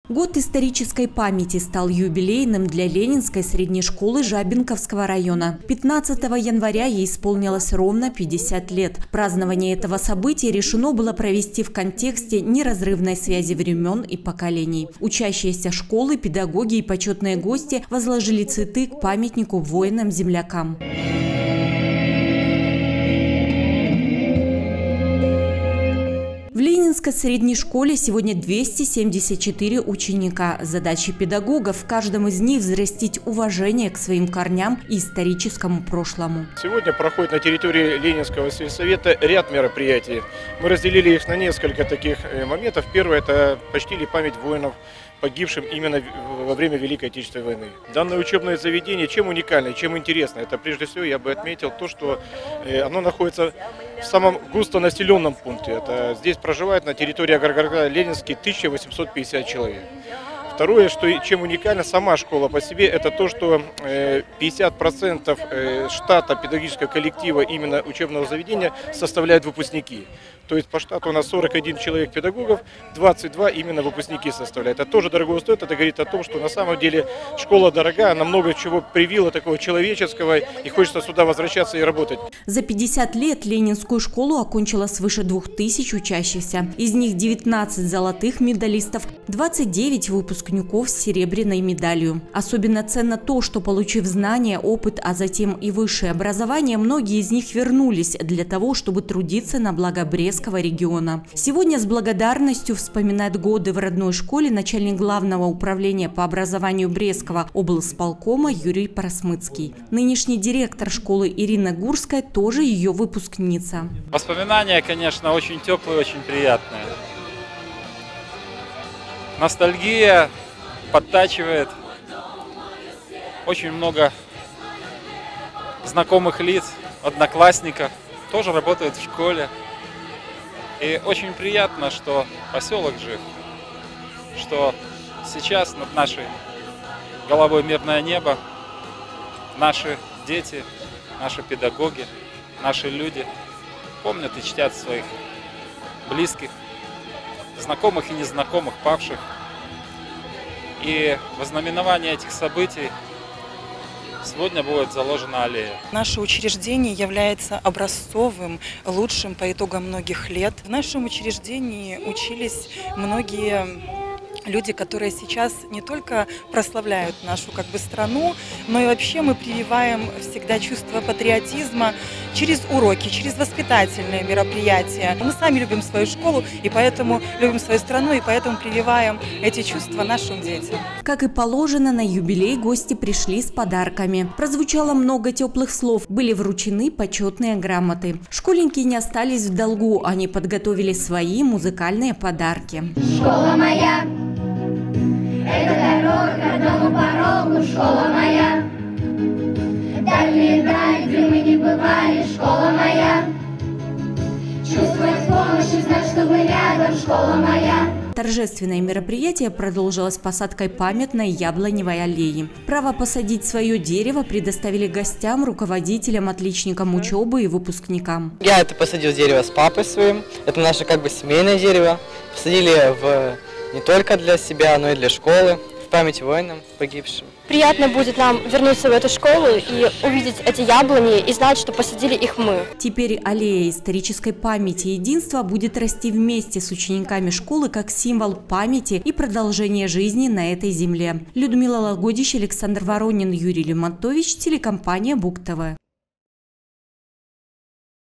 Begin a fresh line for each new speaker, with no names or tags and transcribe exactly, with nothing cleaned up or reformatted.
Год исторической памяти стал юбилейным для Ленинской средней школы Жабинковского района. пятнадцатого января ей исполнилось ровно пятьдесят лет. Празднование этого события решено было провести в контексте неразрывной связи времен и поколений. Учащиеся школы, педагоги и почетные гости возложили цветы к памятнику воинам-землякам. В Ленинской средней школе сегодня двести семьдесят четыре ученика. Задача педагогов в каждом из них взрастить уважение к своим корням и историческому прошлому.
Сегодня проходит на территории Ленинского сельсовета ряд мероприятий. Мы разделили их на несколько таких моментов. Первое – это почтили память воинов, погибшим именно во время Великой Отечественной войны. Данное учебное заведение чем уникально, чем интересно? Это прежде всего я бы отметил то, что оно находится в самом густонаселенном пункте. Это здесь проживает на территории агрогорода Ленинский тысяча восемьсот пятьдесят человек. Второе, что чем уникальна сама школа по себе, это то, что пятьдесят процентов штата педагогического коллектива именно учебного заведения составляют выпускники. То есть по штату у нас сорок один человек педагогов, двадцать два именно выпускники составляют. Это тоже дорого стоит, это говорит о том, что на самом деле школа дорогая, она много чего привила такого человеческого, и хочется сюда возвращаться и работать.
За пятьдесят лет Ленинскую школу окончила свыше двух тысяч учащихся. Из них девятнадцать золотых медалистов, двадцать девять выпускников с серебряной медалью. Особенно ценно то, что, получив знания, опыт, а затем и высшее образование, многие из них вернулись для того, чтобы трудиться на благо Брестского региона. Сегодня с благодарностью вспоминает годы в родной школе начальник главного управления по образованию Брестского облсполкома Юрий Просмыцкий. Нынешний директор школы Ирина Гурская тоже ее выпускница.
Воспоминания, конечно, очень теплые, очень приятные. Ностальгия подтачивает. Очень много знакомых лиц, одноклассников тоже работают в школе. И очень приятно, что поселок жив, что сейчас над нашей головой мирное небо, наши дети, наши педагоги, наши люди помнят и чтят своих близких, знакомых и незнакомых, павших. И во знаменование этих событий сегодня будет заложена аллея.
Наше учреждение является образцовым, лучшим по итогам многих лет. В нашем учреждении учились многие люди, которые сейчас не только прославляют нашу как бы страну, но и вообще мы прививаем всегда чувство патриотизма через уроки, через воспитательные мероприятия. Мы сами любим свою школу, и поэтому любим свою страну, и поэтому прививаем эти чувства нашим детям.
Как и положено, на юбилей гости пришли с подарками. Прозвучало много теплых слов, были вручены почетные грамоты. Школьники не остались в долгу, они подготовили свои музыкальные подарки.
Школа моя, это дорога к дому порогу, школа моя. Дальние даль, где мы не бывали, школа моя. Чувствовать помощь и знать, что мы рядом, школа моя.
Торжественное мероприятие продолжилось посадкой памятной яблоневой аллеи. Право посадить свое дерево предоставили гостям, руководителям, отличникам учебы и выпускникам.
Я это посадил дерево с папой своим. Это наше как бы семейное дерево. Посадили в, не только для себя, но и для школы, в память воинам погибшим.
Приятно будет нам вернуться в эту школу и увидеть эти яблони и знать, что посадили их мы.
Теперь аллея исторической памяти и единства будет расти вместе с учениками школы как символ памяти и продолжения жизни на этой земле. Людмила Лагодич, Александр Воронин, Юрий Лемонтович, телекомпания Буг ТВ.